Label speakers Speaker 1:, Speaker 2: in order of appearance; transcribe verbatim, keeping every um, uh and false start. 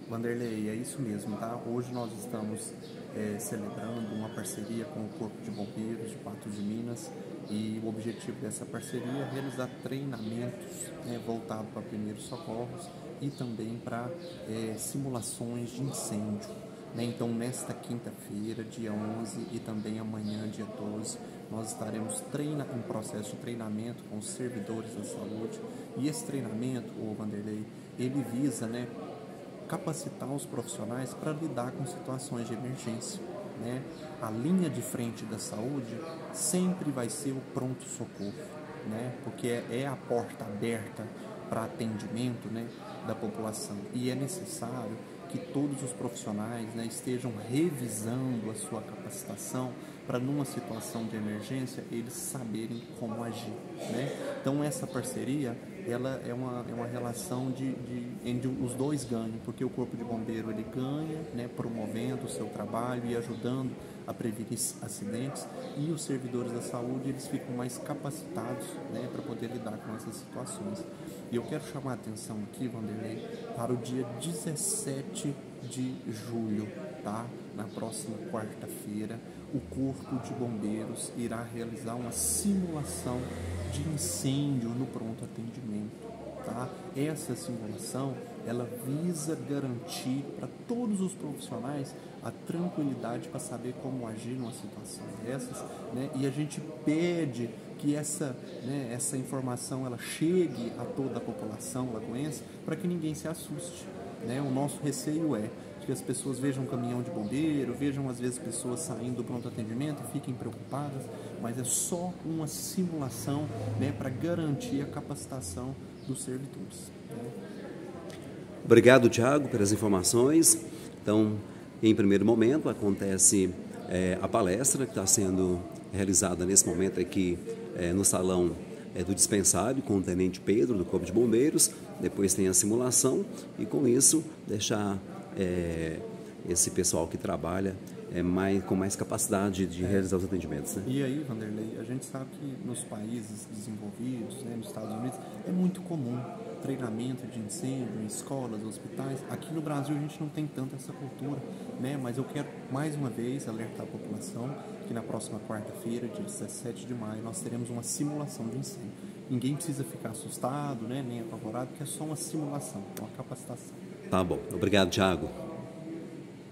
Speaker 1: Vanderlei, é isso mesmo, tá? Hoje nós estamos é, celebrando uma parceria com o Corpo de Bombeiros de Patos de Minas, e o objetivo dessa parceria é realizar treinamentos, né, voltados para primeiros socorros e também para é, simulações de incêndio. Né? Então, nesta quinta-feira, dia onze, e também amanhã, dia doze, nós estaremos treina, em processo de treinamento com os servidores da saúde, e esse treinamento, o Vanderlei, ele visa, né, capacitar os profissionais para lidar com situações de emergência. Né? A linha de frente da saúde sempre vai ser o pronto-socorro, né? Porque é, é a porta aberta para atendimento, né, da população, e é necessário que todos os profissionais, né, estejam revisando a sua capacitação para, numa situação de emergência, eles saberem como agir. Né? Então, essa parceria ela é uma, é uma relação de, de, onde os dois ganham, porque o Corpo de Bombeiro ele ganha, né, promovendo o seu trabalho e ajudando a prevenir acidentes, e os servidores da saúde eles ficam mais capacitados, né, para poder lidar com essas situações. E eu quero chamar a atenção aqui, Vanderlei, para o dia dezessete de julho, tá? Na próxima quarta-feira, o Corpo de Bombeiros irá realizar uma simulação de incêndio no pronto atendimento. Tá? Essa simulação ela visa garantir para todos os profissionais a tranquilidade para saber como agir numa situação dessas, né? E a gente pede que essa, né, essa informação ela chegue a toda a população lagoense para que ninguém se assuste. Né? O nosso receio é que as pessoas vejam um caminhão de bombeiro, vejam às vezes pessoas saindo do pronto atendimento e fiquem preocupadas, mas é só uma simulação, né, para garantir a capacitação dos servidores. Né?
Speaker 2: Obrigado, Thiago, pelas informações. Então, em primeiro momento, acontece é, a palestra que está sendo realizada nesse momento aqui é, no salão é, do dispensário com o Tenente Pedro, do Corpo de Bombeiros. Depois tem a simulação e, com isso, deixar é, esse pessoal que trabalha é, mais, com mais capacidade de realizar os atendimentos. Né?
Speaker 1: E aí, Vanderlei, a gente sabe que nos países desenvolvidos, né, nos Estados Unidos, é muito comum treinamento de incêndio em escolas, hospitais. Aqui no Brasil a gente não tem tanto essa cultura, né? Mas eu quero mais uma vez alertar a população que na próxima quarta-feira, dia dezessete de maio, nós teremos uma simulação de incêndio. Ninguém precisa ficar assustado, né, nem apavorado, porque é só uma simulação, uma capacitação.
Speaker 2: Tá bom. Obrigado, Thiago.